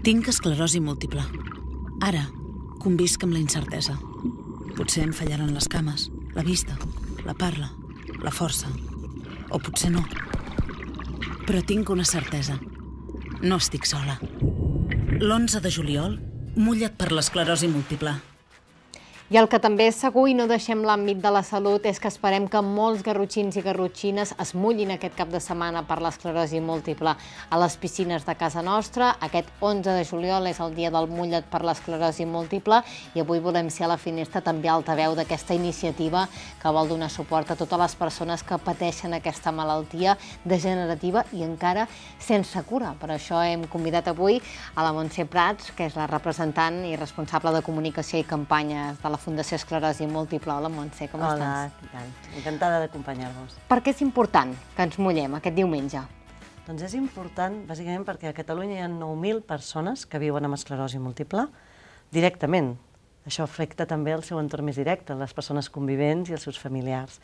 Tinc esclerosi múltiple. Ara, convisc amb la incertesa. Potser em fallaran les cames, la vista, la parla, la força. O potser no. Però tinc una certesa. No estic sola. L'11 de juliol, mulla't per l'esclerosi múltiple. I el que també és segur, i no deixem l'àmbit de la salut, és que esperem que molts garrotxins i garrotxines es mullin aquest cap de setmana per l'esclerosi múltiple a les piscines de casa nostra. Aquest 11 de juliol és el dia del Mulla't per l'esclerosi múltiple i avui volem ser a la finestra també altaveu d'aquesta iniciativa que vol donar suport a totes les persones que pateixen aquesta malaltia degenerativa i encara sense cura. Per això hem convidat avui a la Montse Prats, que és la representant i responsable de comunicació i campanyes de la Fundació Esclerosi Múltiple. Hola, Montse, com estàs? Hola, què tal? Encantada d'acompanyar-vos. Per què és important que ens mullem aquest diumenge? Doncs és important, bàsicament, perquè a Catalunya hi ha 9.000 persones que viuen amb esclerosi múltiple directament. Això afecta també el seu entorn més directe, les persones convivents i els seus familiars.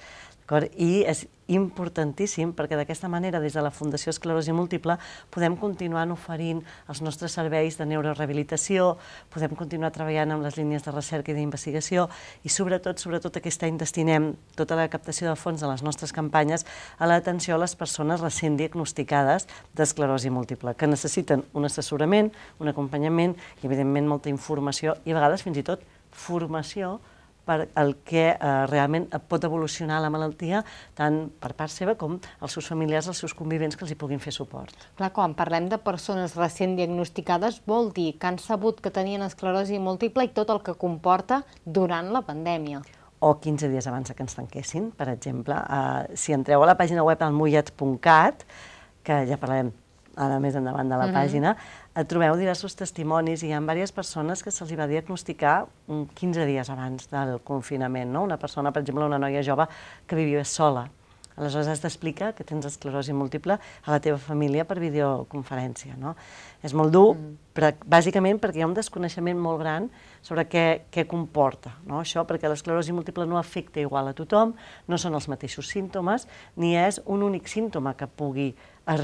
I és importantíssim perquè d'aquesta manera, des de la Fundació Esclerosi Múltiple, podem continuar oferint els nostres serveis de neurorehabilitació, podem continuar treballant amb les línies de recerca i d'investigació i sobretot aquest any destinem tota la captació de fons de les nostres campanyes a l'atenció a les persones recent diagnosticades d'esclerosi múltiple, que necessiten un assessorament, un acompanyament i, evidentment, molta informació i, a vegades, fins i tot, formació per el que realment pot evolucionar la malaltia, tant per part seva com els seus familiars, els seus convivents que els hi puguin fer suport. Clar, quan parlem de persones recent diagnosticades, vol dir que han sabut que tenien esclerosi múltiple i tot el que comporta durant la pandèmia. O 15 dies abans que ens tanquessin, per exemple. Si entreu a la pàgina web almullat.cat, que ja parlarem ara més endavant de la pàgina, trobeu diversos testimonis i hi ha diverses persones que se'ls va diagnosticar 15 dies abans del confinament. Una persona, per exemple, una noia jove que vivia sola. Aleshores has d'explicar que tens esclerosi múltiple a la teva família per videoconferència. És molt dur, però bàsicament perquè hi ha un desconeixement molt gran sobre què comporta això, perquè l'esclerosi múltiple no afecta igual a tothom, no són els mateixos símptomes, ni és un únic símptoma que pugui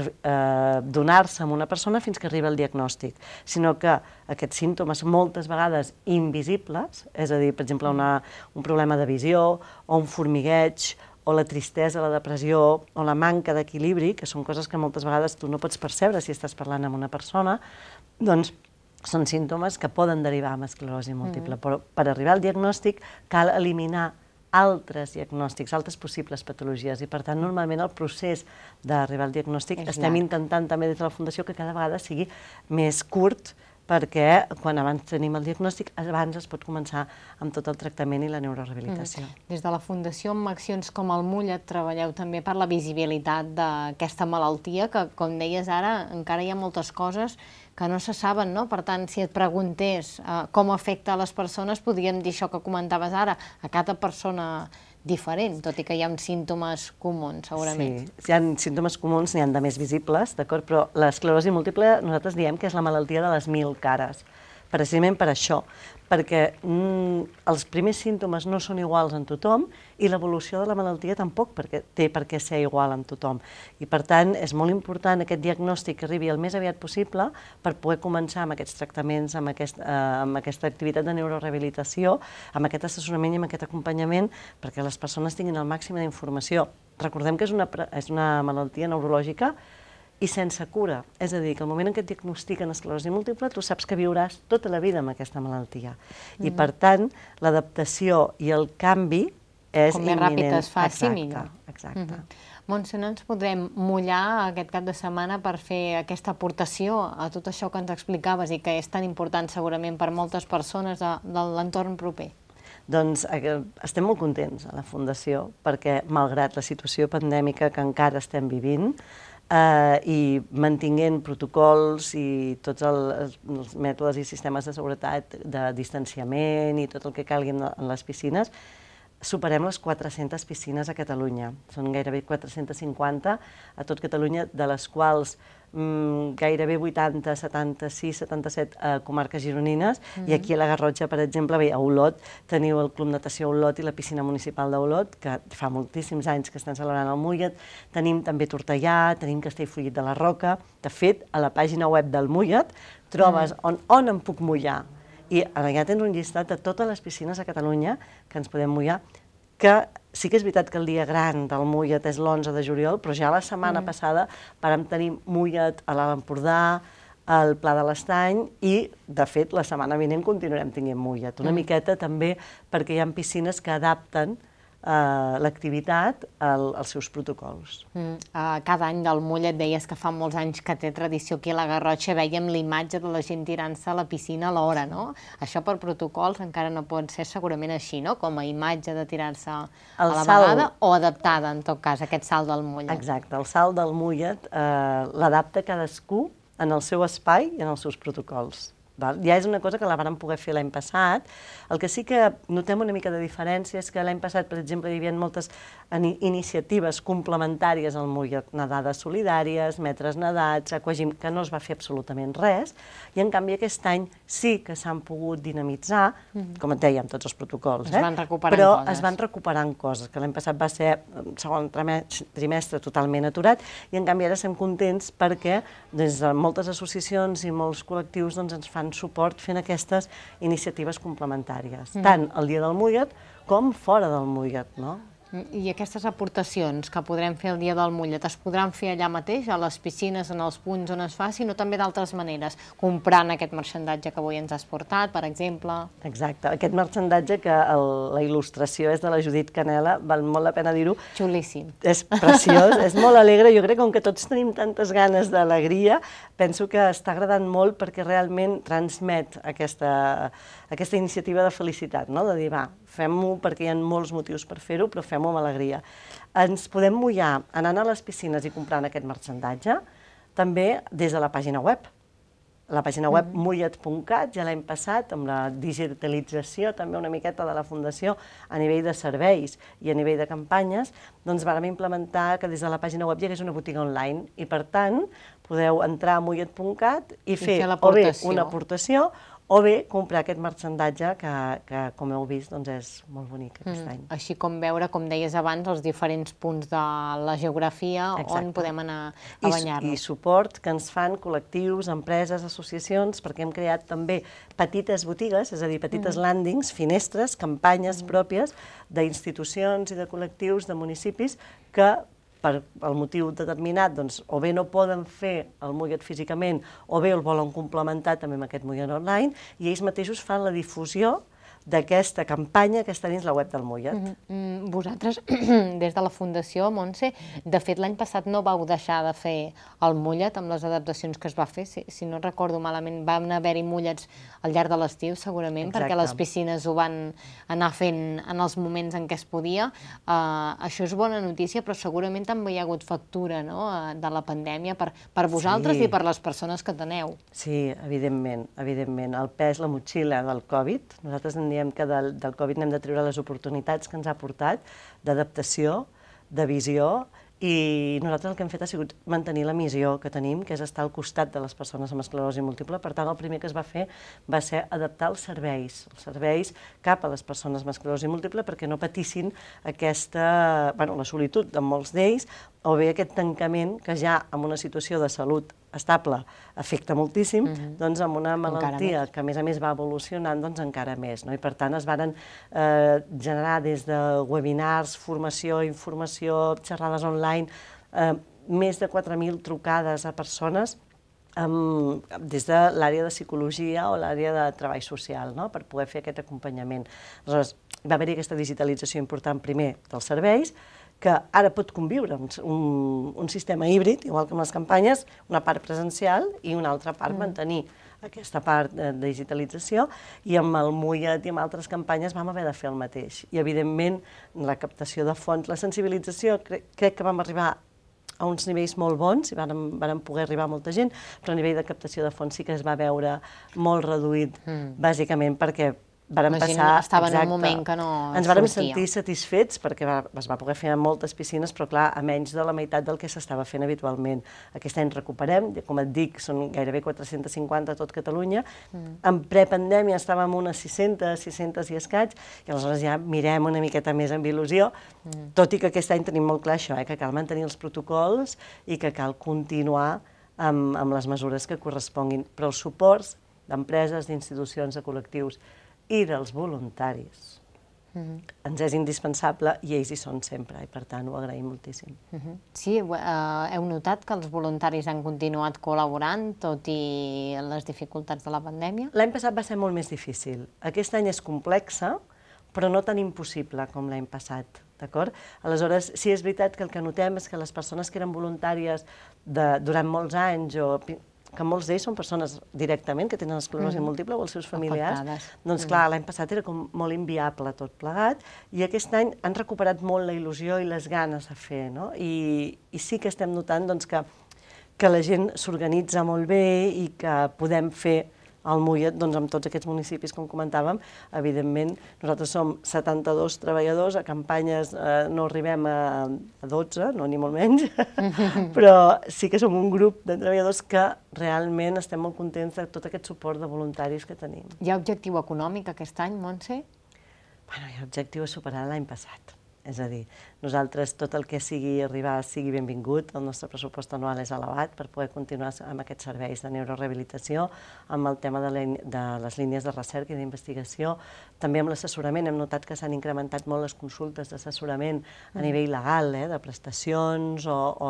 donar-se a una persona fins que arriba el diagnòstic, sinó que aquests símptomes moltes vegades invisibles, és a dir, per exemple, un problema de visió o un formigueig, o la tristesa, la depressió, o la manca d'equilibri, que són coses que moltes vegades tu no pots percebre si estàs parlant amb una persona, doncs són símptomes que poden derivar amb esclerosi múltiple. Però per arribar al diagnòstic cal eliminar altres diagnòstics, altres possibles patologies, i per tant normalment el procés d'arribar al diagnòstic estem intentant també des de la Fundació que cada vegada sigui més curt, perquè quan abans tenim el diagnòstic, abans es pot començar amb tot el tractament i la neurorehabilitació. Des de la Fundació, amb accions com el Mulla't, treballeu també per la visibilitat d'aquesta malaltia, que, com deies ara, encara hi ha moltes coses que no se saben, no? Per tant, si et preguntés com afecta a les persones, podríem dir això que comentaves ara, a cada persona diferent, tot i que hi ha uns símptomes comuns, segurament. Sí, hi ha símptomes comuns, n'hi ha de més visibles, d'acord? Però l'esclerosi múltiple nosaltres diem que és la malaltia de les 1000 cares, precisament per això, perquè els primers símptomes no són iguals en tothom i l'evolució de la malaltia tampoc té per què ser igual en tothom. I per tant és molt important aquest diagnòstic que arribi el més aviat possible per poder començar amb aquests tractaments, amb aquesta activitat de neurorehabilitació, amb aquest assessorament i amb aquest acompanyament perquè les persones tinguin el màxim d'informació. Recordem que és una malaltia neurològica i sense cura. És a dir, que al moment en què et diagnostiquen esclerosi múltiple, tu saps que viuràs tota la vida amb aquesta malaltia. I, per tant, l'adaptació i el canvi és imminent. Com més ràpid es faci, millor. Exacte. Montse, no ens podrem mullar aquest cap de setmana per fer aquesta aportació a tot això que ens explicaves i que és tan important segurament per moltes persones de l'entorn proper? Doncs estem molt contents a la Fundació perquè, malgrat la situació pandèmica que encara estem vivint, i mantinguent protocols i tots els mètodes i sistemes de seguretat, de distanciament i tot el que calgui en les piscines, superem les 400 piscines a Catalunya. Són gairebé 450 a tot Catalunya, de les quals gairebé 80, 76, 77 comarques gironines, i aquí a la Garrotxa, per exemple, bé, a Olot teniu el Club Natació Olot i la piscina municipal d'Olot, que fa moltíssims anys que estan celebrant el Mullet. Tenim també Tortellà, tenim Castellfollit de la Roca. De fet, a la pàgina web del Mullet trobes on em puc mullar. I allà tens un llistat de totes les piscines a Catalunya que ens podem mullar, que sí que és veritat que el dia gran del Mullet és l'11 de juliol, però ja la setmana passada vàrem tenir Mullet a l'Alt Empordà, al Pla de l'Estany, i, de fet, la setmana vinent continuarem tenint Mullet. Una miqueta també perquè hi ha piscines que adapten l'activitat als seus protocols. Cada any del Mullet deies que fa molts anys que té tradició aquí a la Garrotxa, vèiem l'imatge de la gent tirant-se a la piscina a l'hora, no? Això per protocols encara no pot ser segurament així, no? Com a imatge de tirar-se a la vegada o adaptada, en tot cas, aquest salt del Mullet. Exacte, el salt del Mullet l'adapta cadascú en el seu espai i en els seus protocols. Ja és una cosa que la vàrem poder fer l'any passat. El que sí que notem una mica de diferència és que l'any passat, per exemple, hi havia moltes iniciatives complementàries al Mullet, nedades solidàries, metres nedats, aquagym, que no es va fer absolutament res, i en canvi aquest any sí que s'han pogut dinamitzar, com et deia, amb tots els protocols, però es van recuperant coses, que l'any passat va ser segon trimestre totalment aturat, i en canvi ara estem contents perquè des de moltes associacions i molts col·lectius ens fan suport fent aquestes iniciatives complementàries, tant el dia del Mullet com fora del Mullet, no? I aquestes aportacions que podrem fer el dia del Mullet es podran fer allà mateix, a les piscines, en els punts on es faci, no també d'altres maneres, comprant aquest marxandatge que avui ens has portat, per exemple? Exacte, aquest marxandatge que la il·lustració és de la Judit Canela, val molt la pena dir-ho. Xulíssim. És preciós, és molt alegre, jo crec que com que tots tenim tantes ganes d'alegria, penso que està agradant molt perquè realment transmet aquesta iniciativa de felicitat, no? De dir, va, fem-ho perquè hi ha molts motius per fer-ho, però fem-ho amb alegria. Ens podem mullar anant a les piscines i comprant aquest marxandatge, també des de la pàgina web. La pàgina web mullet.cat, ja l'any passat, amb la digitalització també una miqueta de la Fundació a nivell de serveis i a nivell de campanyes, doncs vàrem implementar que des de la pàgina web hi hagués una botiga online i, per tant, podeu entrar a mullet.cat i fer o bé una aportació o bé comprar aquest marxandatge que, com heu vist, és molt bonic aquest any. Així com veure, com deies abans, els diferents punts de la geografia on podem anar a banyar-nos. I suport que ens fan col·lectius, empreses, associacions, perquè hem creat també petites botigues, és a dir, petites landings, finestres, campanyes pròpies d'institucions i de col·lectius de municipis que per el motiu determinat, doncs, o bé no poden fer el Mullet físicament, o bé el volen complementar també amb aquest Mullet online, i ells mateixos fan la difusió d'aquesta campanya que està dins la web del Mullet. Vosaltres, des de la Fundació, Montse, de fet l'any passat no vau deixar de fer el Mullet amb les adaptacions que es va fer, si no recordo malament, van haver-hi Mullets al llarg de l'estiu segurament, perquè les piscines ho van anar fent en els moments en què es podia. Això és bona notícia, però segurament també hi ha hagut factura de la pandèmia per vosaltres i per les persones que teneu. Sí, evidentment, evidentment. El pes, la motxilla del Covid, nosaltres en diem que del Covid n'hem de treure les oportunitats que ens ha portat d'adaptació, de visió, i nosaltres el que hem fet ha sigut mantenir la missió que tenim, que és estar al costat de les persones amb esclerosi múltiple. Per tant, el primer que es va fer va ser adaptar els serveis cap a les persones amb esclerosi múltiple perquè no patissin la solitud de molts d'ells, o bé aquest tancament que ja en una situació de salut estable afecta moltíssim, doncs amb una malaltia que a més va evolucionant, doncs encara més. I per tant es van generar des de webinars, formació, informació, xerrades online, més de 4.000 trucades a persones des de l'àrea de psicologia o l'àrea de treball social, per poder fer aquest acompanyament. Aleshores, va haver-hi aquesta digitalització important primer dels serveis, que ara pot conviure un sistema híbrid, igual que amb les campanyes, una part presencial i una altra part mantenir aquesta part de digitalització, i amb el Mullet i amb altres campanyes vam haver de fer el mateix. I, evidentment, la captació de fons, la sensibilització, crec que vam arribar a uns nivells molt bons, i vam poder arribar a molta gent, però a nivell de captació de fons sí que es va veure molt reduït, bàsicament perquè vàrem La gent passar... estava en un exacte. moment que no Ens vàrem sortia. sentir satisfets perquè es va poder fer a moltes piscines, però clar, a menys de la meitat del que s'estava fent habitualment. Aquest any recuperem, com et dic, són gairebé 450 a tot Catalunya. En prepandèmia estàvem unes 600 i escaig, i aleshores ja mirem una miqueta més amb il·lusió, tot i que aquest any tenim molt clar això, que cal mantenir els protocols i que cal continuar amb les mesures que corresponguin. Però els suports d'empreses, d'institucions, de col·lectius i dels voluntaris ens és indispensable i ells hi són sempre, i per tant ho agraïm moltíssim. Sí, heu notat que els voluntaris han continuat col·laborant, tot i les dificultats de la pandèmia? L'any passat va ser molt més difícil. Aquest any és complexa, però no tan impossible com l'any passat, d'acord? Aleshores, sí, és veritat que el que notem és que les persones que eren voluntàries durant molts anys, o que molts d'ells són persones directament que tenen esclerosi múltiple o els seus familiars, doncs clar, l'any passat era com molt inviable tot plegat, i aquest any han recuperat molt la il·lusió i les ganes de fer, no? I sí que estem notant que la gent s'organitza molt bé i que podem fer al Mollet, doncs amb tots aquests municipis, com comentàvem, evidentment, nosaltres som 72 treballadors, a campanyes no arribem a 12, no ni molt menys, però sí que som un grup de treballadors que realment estem molt contents de tot aquest suport de voluntaris que tenim. Hi ha objectiu econòmic aquest any, Montse? Bueno, hi ha objectiu a superar l'any passat. És a dir, nosaltres tot el que sigui arribar sigui benvingut, el nostre pressupost anual és elevat per poder continuar amb aquests serveis de neurorehabilitació, amb el tema de les línies de recerca i d'investigació, també amb l'assessorament. Hem notat que s'han incrementat molt les consultes d'assessorament a nivell legal, de prestacions o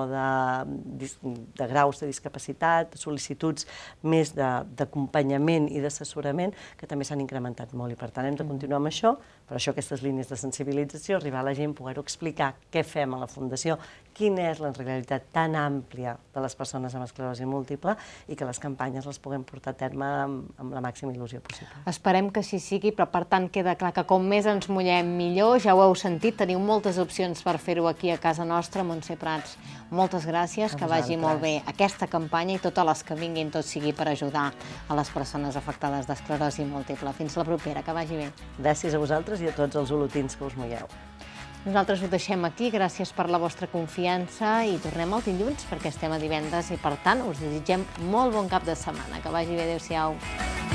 de graus de discapacitat, sol·licituds més d'acompanyament i d'assessorament, que també s'han incrementat molt, i per tant hem de continuar amb això, per això aquestes línies de sensibilització, arribar a la gent, poder-ho explicar què fem a la Fundació, quina és la realitat tan àmplia de les persones amb esclerosi múltiple i que les campanyes les puguem portar a terme amb la màxima il·lusió possible. Esperem que així sigui, però per tant queda clar que com més ens mullem millor, ja ho heu sentit, teniu moltes opcions per fer-ho aquí a casa nostra. Montse Prats, moltes gràcies, que vagi molt bé aquesta campanya i totes les que vinguin, tot sigui per ajudar a les persones afectades d'esclerosi múltiple. Fins la propera, que vagi bé. Gràcies a vosaltres i a tots els olotins que us mulleu. Nosaltres ho deixem aquí, gràcies per la vostra confiança i tornem el dilluns perquè estem a divendres i per tant us desitgem molt bon cap de setmana. Que vagi bé, adéu-siau.